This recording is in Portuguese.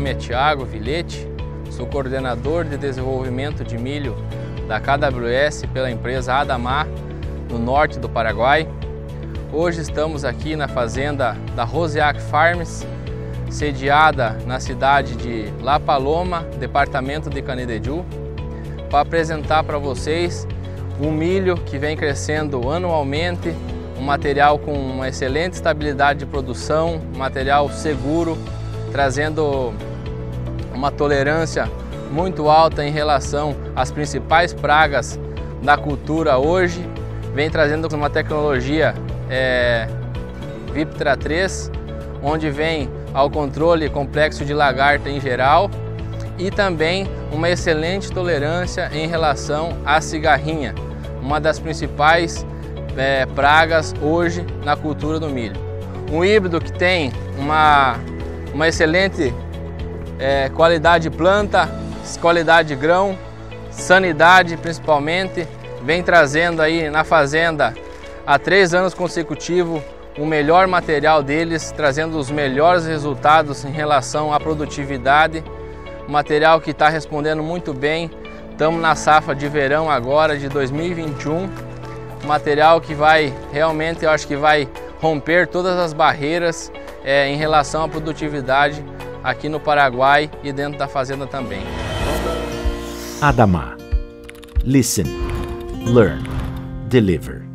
nome é Thiago Villete, sou coordenador de desenvolvimento de milho da KWS pela empresa Adamar, no norte do Paraguai. Hoje estamos aqui na fazenda da Rosiac Farms, sediada na cidade de La Paloma, departamento de Canindeyú, para apresentar para vocês um milho que vem crescendo anualmente, um material com uma excelente estabilidade de produção, um material seguro, trazendo uma tolerância muito alta em relação às principais pragas da cultura hoje. Vem trazendo uma tecnologia Viptra 3, onde vem ao controle complexo de lagarta em geral e também uma excelente tolerância em relação à cigarrinha, uma das principais pragas hoje na cultura do milho. Um híbrido que tem uma excelente qualidade de planta, qualidade de grão, sanidade principalmente, vem trazendo aí na fazenda há 3 anos consecutivos o melhor material deles, trazendo os melhores resultados em relação à produtividade, material que está respondendo muito bem. Estamos na safra de verão agora de 2021, material que vai realmente, eu acho que vai romper todas as barreiras em relação à produtividade aqui no Paraguai e dentro da fazenda também. Adamar. Listen, learn, deliver.